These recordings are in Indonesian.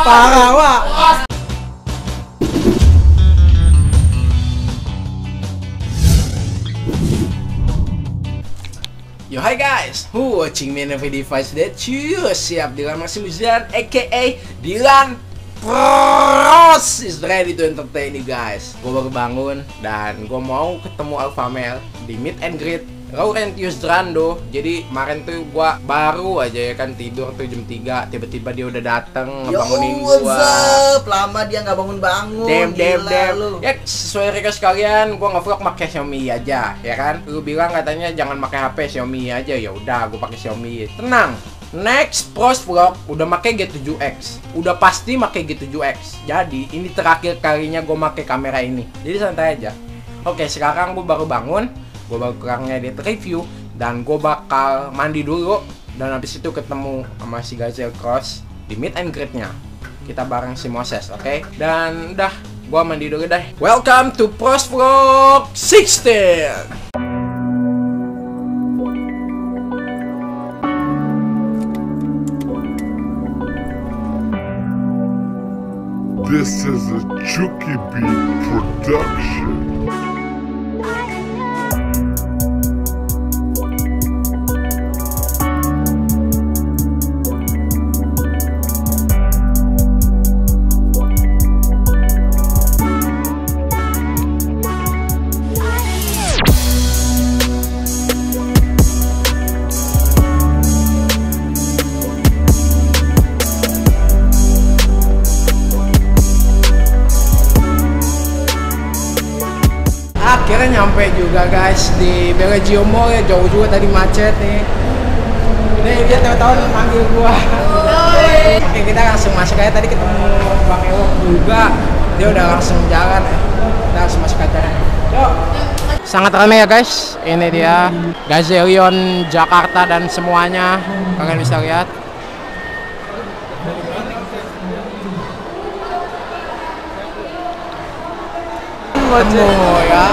Parah, Wak. Yo, hi guys, who watching me in every device that you siap Dylan Maximus dan aka Dylan Pros is ready to entertain you guys. Gue baru bangun dan gue mau ketemu Alpha Male di meet and greet Laurentius Drando. Jadi kemarin tuh gua baru aja ya kan tidur tuh jam 3, tiba-tiba dia udah dateng ngebangunin gua. Lama dia nggak bangun-bangun. Dem. Ya sesuai request kalian, gua nge-vlog pakai Xiaomi aja, ya kan? Lu bilang katanya jangan pakai HP Xiaomi aja, ya udah gua pakai Xiaomi. Tenang. Next Pros Vlog udah pakai G7X. Udah pasti pakai G7X. Jadi ini terakhir kalinya gua pakai kamera ini. Jadi santai aja. Oke, sekarang gua baru bangun. Gue bakal ngedit review dan gue bakal mandi dulu dan habis itu ketemu sama si Gazelle Cross di meet and greet-nya. Kita bareng si Moses, oke? Dan udah, gue mandi dulu deh. Welcome to Pros Vlog 16. This is a Chucky Beat production. Akhirnya nyampe juga guys di Bellagio Mall ya, jauh juga tadi macet nih. Nih dia tahu-tahu manggil gua. Oke, kita langsung masuk aja, tadi ketemu Bang Ewok juga. Dia udah langsung jalan ya. Kita langsung masuk aja. Yuk. Sangat ramai ya guys. Ini dia Gazelion Jakarta dan semuanya. Kalian bisa lihat. Ketemu ya,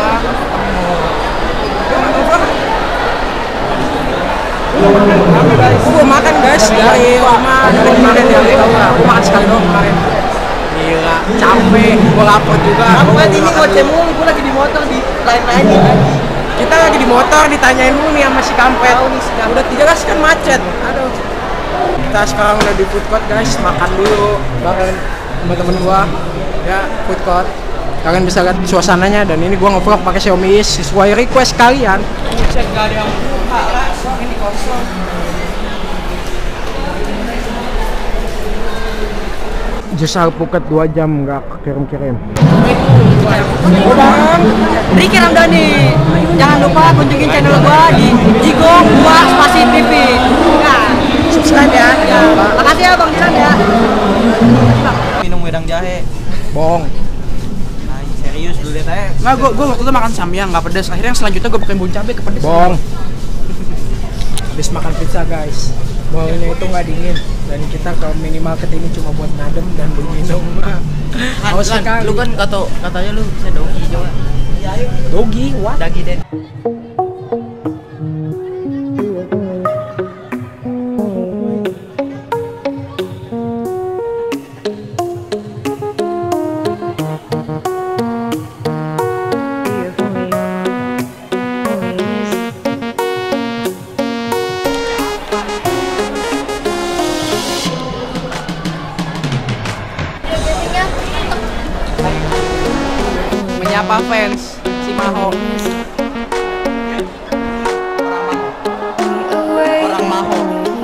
gue makan guys dari rumah kemarin ya, gue makan sekali doang kemarin. Gila, capek, gue lapar juga. Aku kan ini ngoceh mulu, gue lagi di motor di lain-lain lagi. Kita lagi di motor, ditanyain dulu nih sama si Kampet. Udah 13 kan macet. Aduh. Kita sekarang udah di food court guys, makan dulu bareng teman-teman gua. Ya, food court. Kalian bisa lihat suasananya dan ini gua nge-vlog pakai Xiaomi sesuai request kalian. Cek gak ada yang buka, ini kosong. Just alpukat 2 jam nggak kirim-kirim. Riki Ramdhani, jangan lupa kunjungin channel gua di Jigong gua Spasi TV. Nah, subscribe ya. Makasih ya Bang Dilan ya. Minum wedang jahe. Bohong. Serius dulu deh teh. Nggak, gue waktu itu makan samyang nggak pedas. Akhirnya yang selanjutnya gue pakai bumbu cabai kepedes. Bohong. Habis makan pizza guys, baunya itu nggak dingin dan kita ke minimarket ini cuma buat ngadem dan beli minum. Haus sekali. Lu kan katanya lu bisa dogi juga. Dogi, what? Dagi deh. Menyapa fans si Maho. Orang Maho.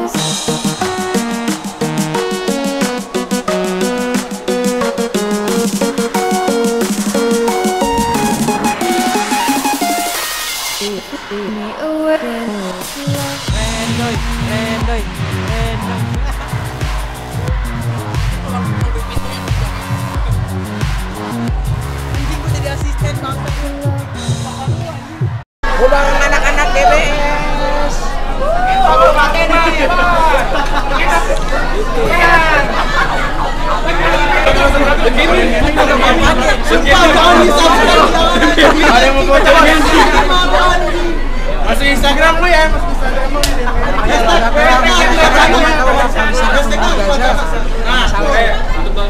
Rendoy. Gue bareng anak-anak GBS. Kalau pakai nih, Ada yang mau bocorin. Masuk Instagram lu ya, masuk Instagram lu. Instagram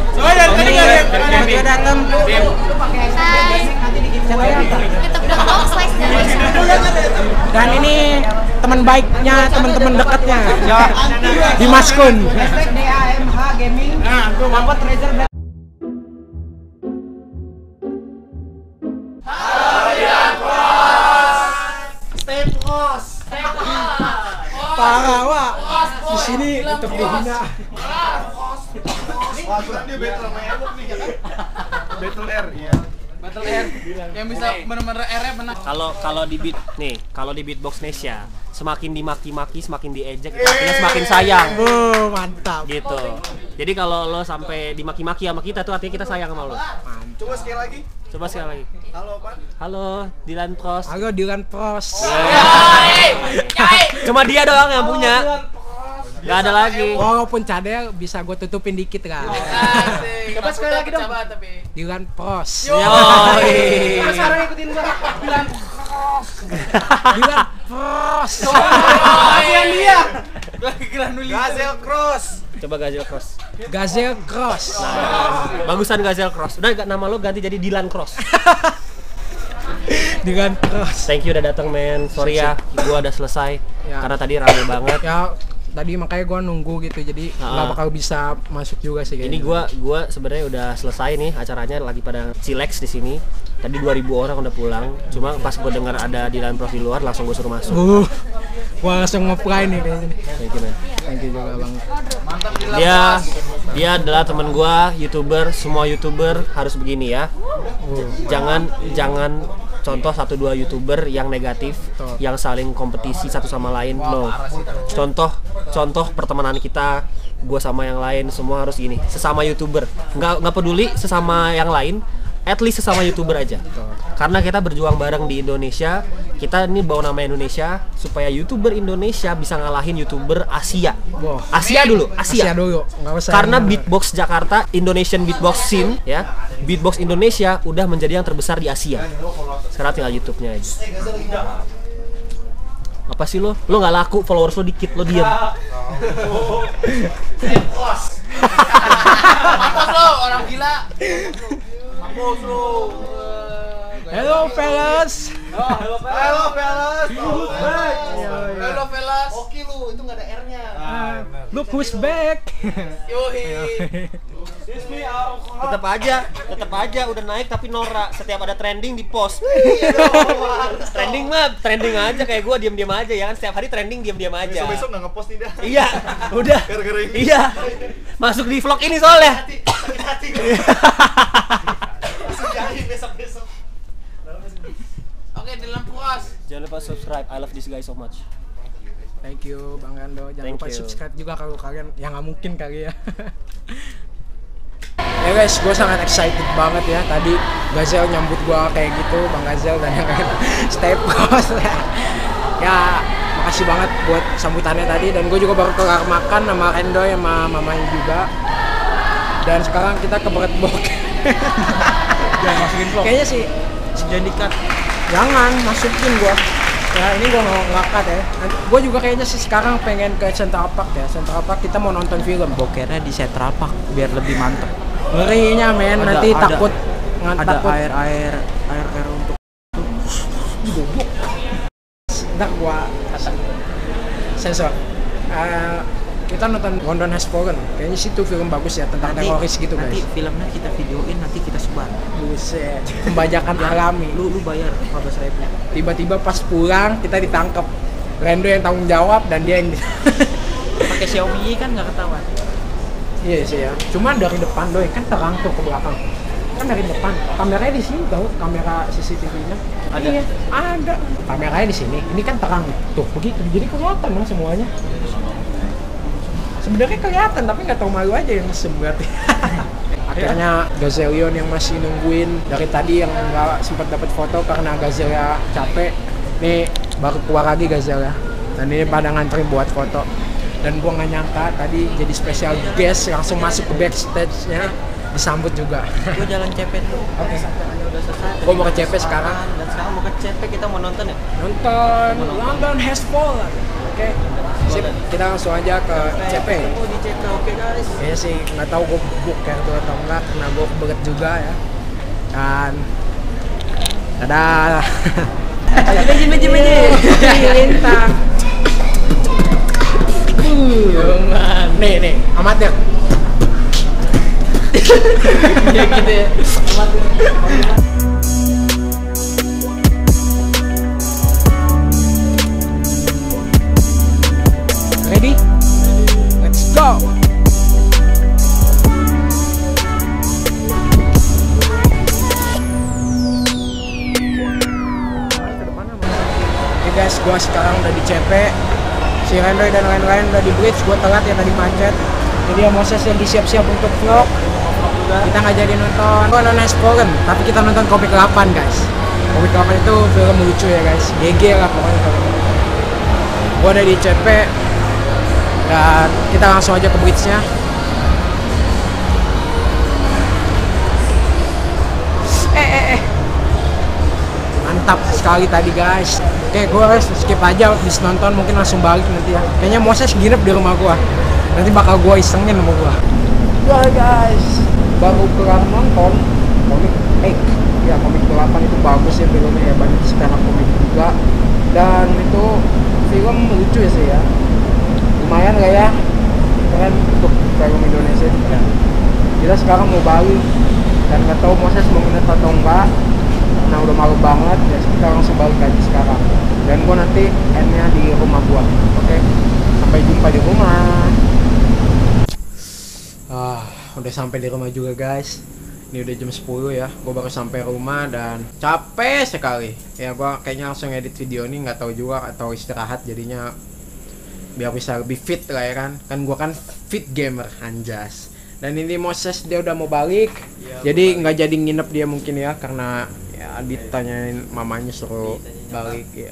teman baiknya, teman-teman dekatnya. Ya, Dimas Kun. DAMH Gaming. Nah, tuh Dapat Razer Blade. Parah, Wak. Di sini untuk dihina. Battle R, iya. Battle R yang bisa bener-bener R-nya menang. Kalau di beat nih, kalau di beatbox Nesya, semakin dimaki-maki, semakin diejek, artinya semakin sayang. Mantap. Gitu. Jadi kalau lo sampai dimaki-maki sama kita tuh artinya kita sayang sama lo. Coba sekali lagi. Coba sekali lagi. Halo, Pak. Halo, Dilan Pros. Halo Dilan Pros. Cuma dia doang yang punya. Gak ada lagi. Walaupun cadel bisa gue tutupin dikit kan. Coba sekali lagi dong. Dilan Pros. Yoi. Sekarang ikutin gua. Bilang Dilan Pros. kasihan dia. Gazel Cross. Coba Gazel Cross. Gazel Cross. Bagusan Gazel Cross. Udah nama lo ganti jadi Dilan Cross. Dilan Cross. Thank you udah datang men. Sorry ya, gua udah selesai. Ya. Karena tadi rame banget. Ya tadi makanya gue nunggu gitu jadi nggak bakal bisa masuk juga sih kayaknya. Ini gua sebenarnya udah selesai nih acaranya, lagi pada chillax di sini. Tadi 2000 orang udah pulang. Cuma pas gue dengar ada Dilan Pros di luar, langsung gue suruh masuk. Gue langsung nge-fly nih kayaknya. Thank you man. Thank you juga bang. Mantap Dia adalah teman gua, YouTuber. Semua YouTuber harus begini ya. Jangan contoh 1-2 YouTuber yang negatif, yang saling kompetisi satu sama lain. No. Contoh pertemanan kita, gua sama yang lain semua harus gini. Sesama YouTuber. Nggak peduli sesama yang lain. At least sesama YouTuber aja. Karena kita berjuang bareng di Indonesia. Kita ini bawa nama Indonesia supaya YouTuber Indonesia bisa ngalahin YouTuber Asia. Asia dulu. Nggak usah. Karena beatbox Jakarta, Indonesian beatbox scene ya. Beatbox Indonesia udah menjadi yang terbesar di Asia. Sekarang tinggal YouTube-nya aja. Apa sih lo? Lo nggak laku, followers lo dikit, lo diem. Mampus lo, orang gila. Mampus lo. Hello fellas. Halo fellas. Halo fellas. Oke lu, itu nggak ada R-nya. Look who's back. Yoi. Tetap aja udah naik tapi norak. Setiap ada trending di post. Trending aja kayak gue diam-diam aja ya kan, setiap hari trending diam-diam aja. Besok nggak ngepost nih dah. Iya, udah. Gara-gara ini. Iya. Masuk di vlog ini soalnya. Sakit hati gue. Sudahin besok-besok. Oke, Dilan Pros. Jangan lupa subscribe. I love this guy so much. Thank you Bang Rando. Jangan Thank lupa you. subscribe juga kalau kalian, yang nggak mungkin kali ya. Ya guys, gue sangat excited banget ya. Tadi Gazel nyambut gue kayak gitu, Bang Gazel dan yang lain. Stay pros. Ya, makasih banget buat sambutannya tadi. Dan gue juga baru kelar makan sama Rendo sama mamanya juga. Dan sekarang kita ke Berat Bok. Jangan masukin vlog. Kayaknya sih Jadi cut. jangan masukin gua. Ya ini gua nggak cut ya. Gua juga kayaknya sih sekarang pengen ke Central Park ya. Central Park kita mau nonton film. Bokernya di Central Park biar lebih mantep. Ngerinya men, nanti takut Ada air untuk ntar gua sensor. Kita nonton London Has Fallen. Kayaknya situ film bagus ya tentang teroris gitu guys. Nanti filmnya kita videoin, nanti kita sebar. Buset, pembajakan alami. Lu bayar 15.000. Tiba-tiba pas pulang kita ditangkap. Rendo yang tanggung jawab dan dia yang Pakai Xiaomi kan nggak ketahuan. Iya sih ya. Cuma dari depan doang kan terang tuh ke belakang. Kan dari depan. Kameranya di sini tahu, kamera CCTV-nya. Ada. Iya, ada. Kameranya di sini. Ini kan terang. Tuh, begitu. Jadi kelihatan dong semuanya. Sebenarnya kelihatan tapi nggak tahu malu aja yang mesem berarti. Akhirnya Gazelion yang masih nungguin dari tadi yang nggak sempat dapat foto karena Gazelia capek. Nih baru keluar lagi Gazelia. Dan ini pada ngantri buat foto. Dan gua nggak nyangka tadi jadi special guest langsung masuk ke backstage-nya, disambut juga. Gue jalan CP tuh. Oke. Udah selesai. Gua mau ke CP sekarang. Dan sekarang mau ke CP, kita mau nonton ya? Nonton London Has Fallen. Oke. Sip, kita langsung aja ke CP. Ketemu di CP, oke guys. Kayaknya sih nggak tahu gue book kayak itu atau enggak karena gue kebelet juga ya. Dan dadah. Ayo, lintang. amatir. Ya gitu ya. Ready? Let's go. Oke guys, gua sekarang udah di CP. Si Rendoy dan lain-lain udah di bridge. Gua telat ya tadi macet. Jadi ya Moses lagi siap-siap untuk vlog. Kita nggak jadi nonton. Gua nonton Sporen, tapi kita nonton Komik 8 guys. Komik 8 itu film lucu ya guys. GG lah pokoknya kalau. Gua udah di CP. Dan kita langsung aja ke bridge-nya. Mantap sekali tadi guys. Oke, gue harus skip aja habis nonton, mungkin langsung balik nanti ya. Kayaknya Moses nginep di rumah gue. Nanti bakal gue isengin sama gue. Wah guys, baru kelar nonton Komik 8. Ya, Komik 8 itu bagus ya filmnya ya, banyak sekarang komik juga. Dan itu film lucu ya sih ya. Lumayan lah ya, keren untuk film Indonesia itu keren. Kita sekarang mau balik dan nggak tahu Moses mau nginep atau enggak. Nah udah malu banget ya, kita langsung balik aja sekarang. Dan gua nanti endnya di rumah gua. Oke, sampai jumpa di rumah. Udah sampai di rumah juga guys. Ini udah jam 10 ya, gue baru sampai rumah dan capek sekali. Ya gue kayaknya langsung edit video ini, nggak tahu juga atau istirahat jadinya biar bisa lebih fit lah ya kan. Kan gue kan fit gamer anjas. Dan ini Moses dia udah mau balik, ya, jadi nggak jadi nginep dia mungkin ya karena ya ditanyain mamanya suruh balik ya.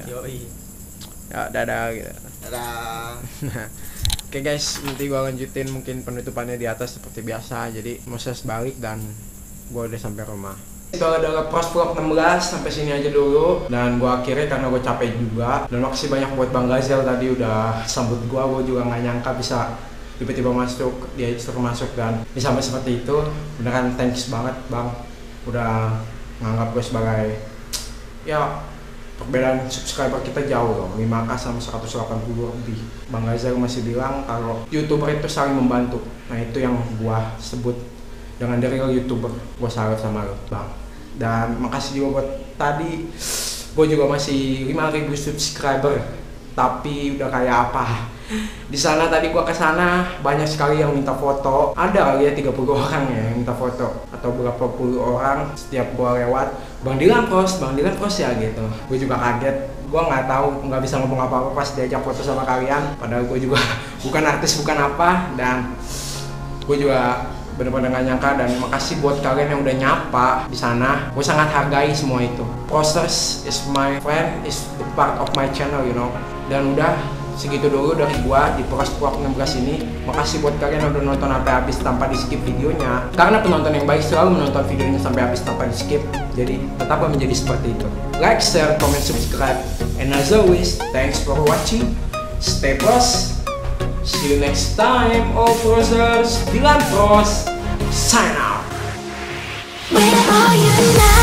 Ya dadah gitu. Dadah. Oke guys, nanti gue lanjutin mungkin penutupannya di atas seperti biasa. Jadi Moses balik dan gue udah sampai rumah. Itu adalah pros vlog 16, sampai sini aja dulu. Dan gue akhirnya karena gue capek juga. Dan makasih banyak buat Bang Gazel tadi udah sambut gue juga nggak nyangka bisa tiba-tiba masuk, dia suruh masuk dan disambut seperti itu. Beneran thanks banget Bang, udah nganggap gue sebagai ya perbedaan subscriber kita jauh loh, 5k sama 180 lebih. Bang Gazel masih bilang kalau YouTuber itu saling membantu. Nah itu yang gua sebut dengan the real YouTuber. Gua salut sama lo Bang. Dan makasih juga buat tadi, gua juga masih 5.000 subscriber, tapi udah kayak apa? Di sana tadi gua kesana banyak sekali yang minta foto. Ada kali ya 30 orang ya yang minta foto atau berapa puluh orang setiap gua lewat. Bang Dilan pros ya gitu. Gue juga kaget. Gue nggak tahu, nggak bisa ngomong apa-apa pas diajak foto sama kalian. Padahal gue juga bukan artis, bukan apa. Dan gue juga bener-bener gak nyangka. Dan makasih buat kalian yang udah nyapa di sana. Gue sangat hargai semua itu. Prosters is my friend, is the part of my channel, you know. Dan udah segitu dulu dari gua di Pros Vlog 16 ini. Makasih buat kalian yang udah nonton sampai habis tanpa di skip videonya. Karena penonton yang baik selalu menonton videonya sampai habis tanpa di skip. Jadi tetaplah menjadi seperti itu. Like, share, comment, subscribe. And as always, thanks for watching. Stay pros. See you next time. All Prosers, Dilan Pros, sign out. Where are you now?